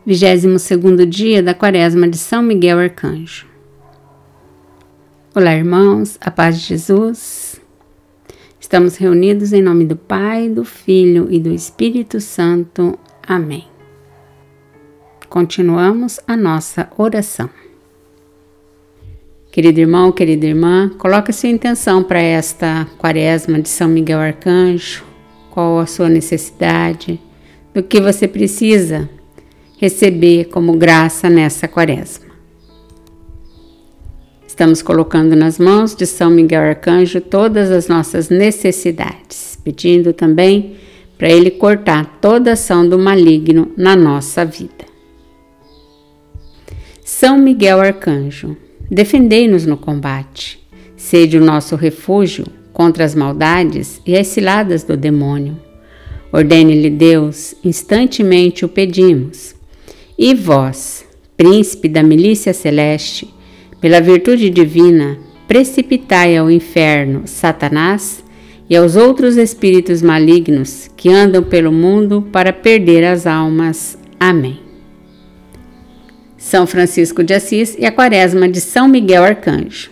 22º dia da Quaresma de São Miguel Arcanjo. Olá, irmãos, a paz de Jesus. Estamos reunidos em nome do Pai, do Filho e do Espírito Santo. Amém. Continuamos a nossa oração. Querido irmão, querida irmã, coloque a sua intenção para esta Quaresma de São Miguel Arcanjo. Qual a sua necessidade? Do que você precisa receber como graça nessa Quaresma. Estamos colocando nas mãos de São Miguel Arcanjo todas as nossas necessidades, pedindo também para ele cortar toda ação do maligno na nossa vida. São Miguel Arcanjo, defendei-nos no combate, sede o nosso refúgio contra as maldades e as ciladas do demônio. Ordene-lhe Deus, instantemente o pedimos. E vós, príncipe da milícia celeste, pela virtude divina, precipitai ao inferno Satanás e aos outros espíritos malignos que andam pelo mundo para perder as almas. Amém. São Francisco de Assis e a Quaresma de São Miguel Arcanjo.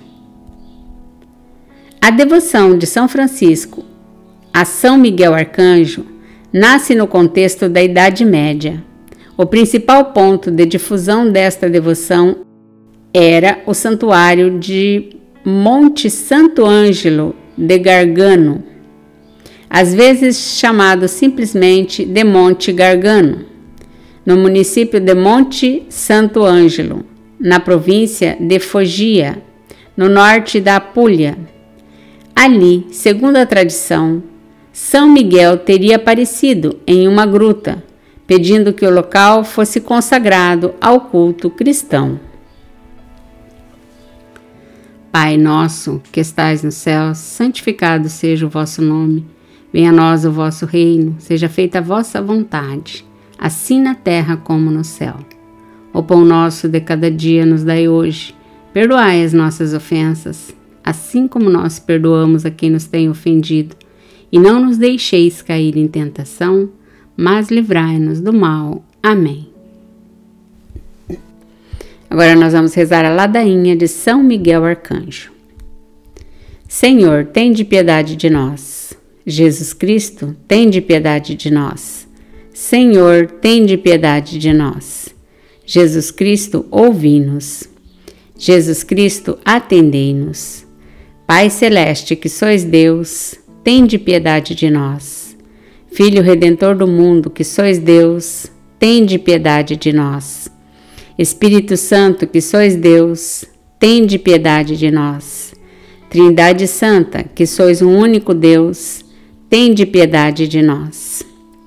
A devoção de São Francisco a São Miguel Arcanjo nasce no contexto da Idade Média. O principal ponto de difusão desta devoção era o santuário de Monte Santo Ângelo de Gargano, às vezes chamado simplesmente de Monte Gargano, no município de Monte Santo Ângelo, na província de Foggia, no norte da Apulia. Ali, segundo a tradição, São Miguel teria aparecido em uma gruta, pedindo que o local fosse consagrado ao culto cristão. Pai nosso, que estais nos céus, santificado seja o vosso nome. Venha a nós o vosso reino, seja feita a vossa vontade, assim na terra como no céu. O pão nosso de cada dia nos dai hoje. Perdoai as nossas ofensas, assim como nós perdoamos a quem nos tem ofendido. E não nos deixeis cair em tentação, mas livrai-nos do mal. Amém. Agora nós vamos rezar a ladainha de São Miguel Arcanjo. Senhor, tende piedade de nós. Jesus Cristo, tende piedade de nós. Senhor, tende piedade de nós. Jesus Cristo, ouvi-nos. Jesus Cristo, atendei-nos. Pai celeste, que sois Deus, tende piedade de nós. Filho Redentor do mundo, que sois Deus, tende piedade de nós. Espírito Santo, que sois Deus, tende piedade de nós. Trindade Santa, que sois um único Deus, tende piedade de nós.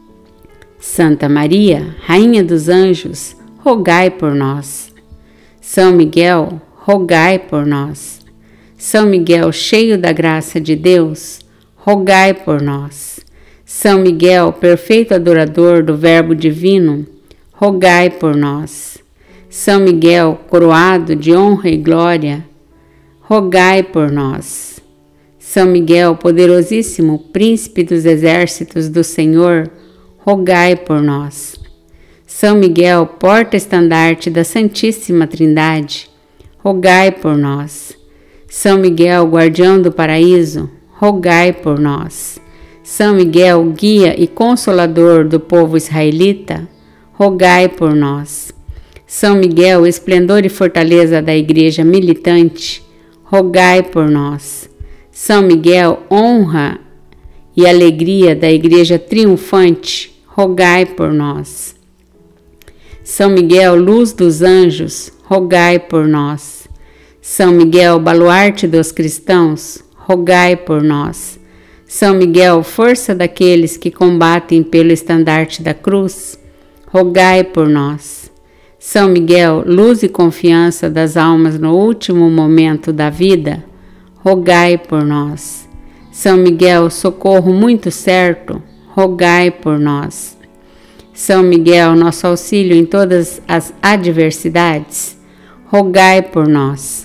Santa Maria, Rainha dos Anjos, rogai por nós. São Miguel, rogai por nós. São Miguel, cheio da graça de Deus, rogai por nós. São Miguel, perfeito adorador do Verbo Divino, rogai por nós. São Miguel, coroado de honra e glória, rogai por nós. São Miguel, poderosíssimo príncipe dos exércitos do Senhor, rogai por nós. São Miguel, porta-estandarte da Santíssima Trindade, rogai por nós. São Miguel, guardião do paraíso, rogai por nós. São Miguel, guia e consolador do povo israelita, rogai por nós. São Miguel, esplendor e fortaleza da Igreja militante, rogai por nós. São Miguel, honra e alegria da Igreja triunfante, rogai por nós. São Miguel, luz dos anjos, rogai por nós. São Miguel, baluarte dos cristãos, rogai por nós. São Miguel, força daqueles que combatem pelo estandarte da cruz, rogai por nós. São Miguel, luz e confiança das almas no último momento da vida, rogai por nós. São Miguel, socorro muito certo, rogai por nós. São Miguel, nosso auxílio em todas as adversidades, rogai por nós.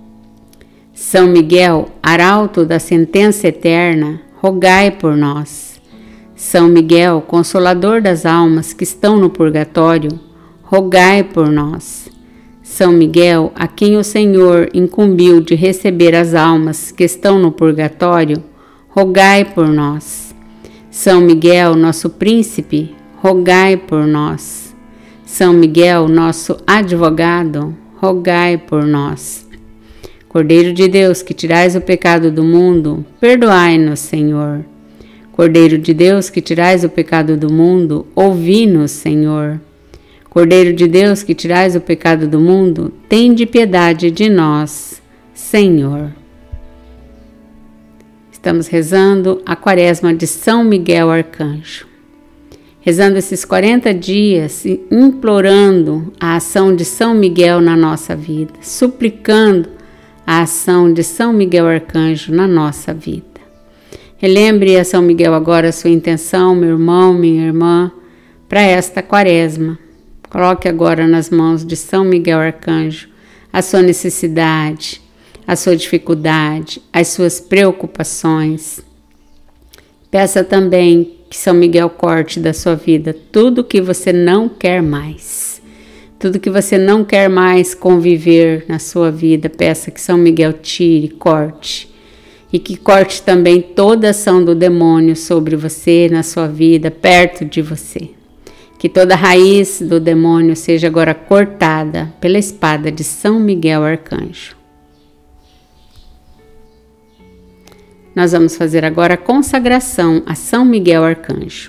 São Miguel, arauto da sentença eterna, rogai por nós. São Miguel, consolador das almas que estão no purgatório, rogai por nós. São Miguel, a quem o Senhor incumbiu de receber as almas que estão no purgatório, rogai por nós. São Miguel, nosso príncipe, rogai por nós. São Miguel, nosso advogado, rogai por nós. Cordeiro de Deus, que tirais o pecado do mundo, perdoai-nos, Senhor. Cordeiro de Deus, que tirais o pecado do mundo, ouvi-nos, Senhor. Cordeiro de Deus, que tirais o pecado do mundo, tende piedade de nós, Senhor. Estamos rezando a Quaresma de São Miguel Arcanjo. Rezando esses 40 dias e implorando a ação de São Miguel na nossa vida, suplicando a ação de São Miguel Arcanjo na nossa vida. Relembre a São Miguel agora a sua intenção, meu irmão, minha irmã, para esta Quaresma. Coloque agora nas mãos de São Miguel Arcanjo a sua necessidade, a sua dificuldade, as suas preocupações. Peça também que São Miguel corte da sua vida tudo que você não quer mais. Tudo que você não quer mais conviver na sua vida, peça que São Miguel tire, corte. E que corte também toda ação do demônio sobre você, na sua vida, perto de você. Que toda raiz do demônio seja agora cortada pela espada de São Miguel Arcanjo. Nós vamos fazer agora a consagração a São Miguel Arcanjo.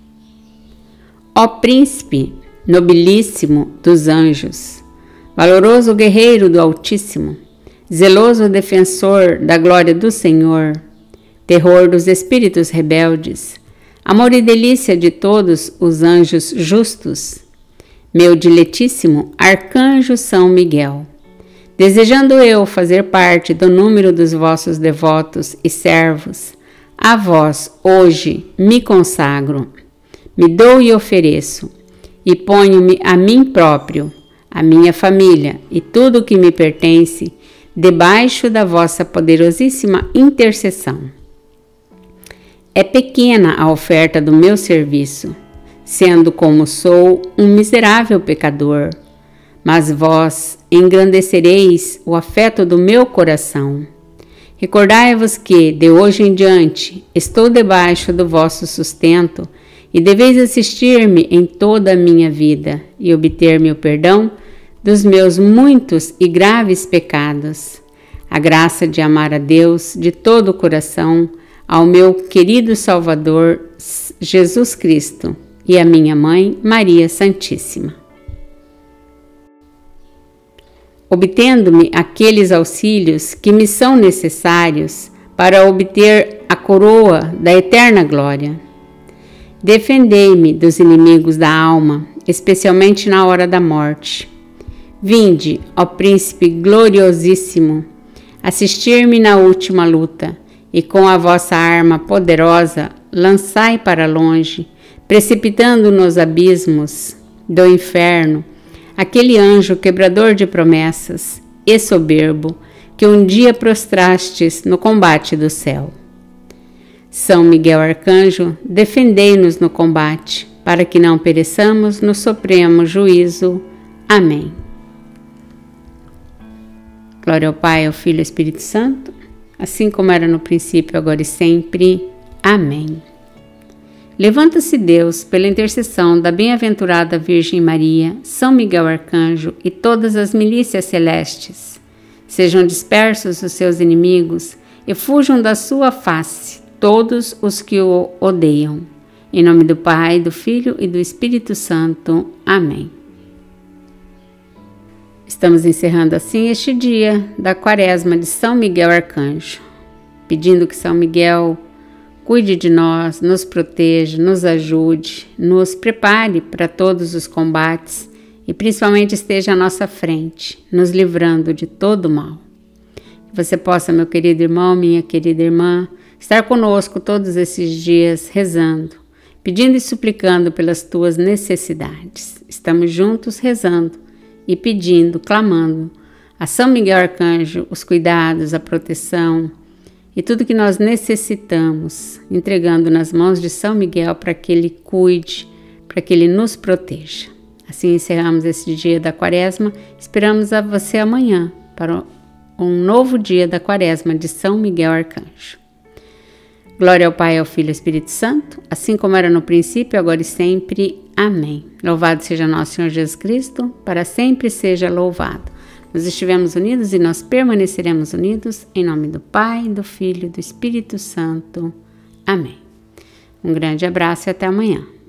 Ó príncipe nobilíssimo dos anjos, valoroso guerreiro do Altíssimo, zeloso defensor da glória do Senhor, terror dos espíritos rebeldes, amor e delícia de todos os anjos justos, meu diletíssimo Arcanjo São Miguel, desejando eu fazer parte do número dos vossos devotos e servos, a vós hoje me consagro, me dou e ofereço, e ponho-me a mim próprio, a minha família e tudo o que me pertence, debaixo da vossa poderosíssima intercessão. É pequena a oferta do meu serviço, sendo como sou um miserável pecador, mas vós engrandecereis o afeto do meu coração. Recordai-vos que, de hoje em diante, estou debaixo do vosso sustento e deveis assistir-me em toda a minha vida e obter-me o perdão dos meus muitos e graves pecados, a graça de amar a Deus de todo o coração, ao meu querido Salvador Jesus Cristo e à minha Mãe Maria Santíssima. Obtendo-me aqueles auxílios que me são necessários para obter a coroa da eterna glória. Defendei-me dos inimigos da alma, especialmente na hora da morte. Vinde, ó Príncipe gloriosíssimo, assistir-me na última luta, e com a vossa arma poderosa lançai para longe, precipitando nos abismos do inferno, aquele anjo quebrador de promessas e soberbo que um dia prostrastes no combate do céu. São Miguel Arcanjo, defendei-nos no combate, para que não pereçamos no supremo juízo. Amém. Glória ao Pai, ao Filho e ao Espírito Santo, assim como era no princípio, agora e sempre. Amém. Levanta-se Deus pela intercessão da bem-aventurada Virgem Maria, São Miguel Arcanjo e todas as milícias celestes. Sejam dispersos os seus inimigos e fujam da sua face todos os que o odeiam. Em nome do Pai, do Filho e do Espírito Santo. Amém. Estamos encerrando assim este dia da Quaresma de São Miguel Arcanjo, pedindo que São Miguel cuide de nós, nos proteja, nos ajude, nos prepare para todos os combates e principalmente esteja à nossa frente, nos livrando de todo o mal. Que você possa, meu querido irmão, minha querida irmã, estar conosco todos esses dias rezando, pedindo e suplicando pelas tuas necessidades. Estamos juntos rezando e pedindo, clamando a São Miguel Arcanjo os cuidados, a proteção e tudo que nós necessitamos, entregando nas mãos de São Miguel para que Ele cuide, para que Ele nos proteja. Assim encerramos esse dia da Quaresma. Esperamos a você amanhã para um novo dia da Quaresma de São Miguel Arcanjo. Glória ao Pai, ao Filho e ao Espírito Santo, assim como era no princípio, agora e sempre. Amém. Louvado seja nosso Senhor Jesus Cristo, para sempre seja louvado. Nós estivemos unidos e nós permaneceremos unidos, em nome do Pai, do Filho e do Espírito Santo. Amém. Um grande abraço e até amanhã.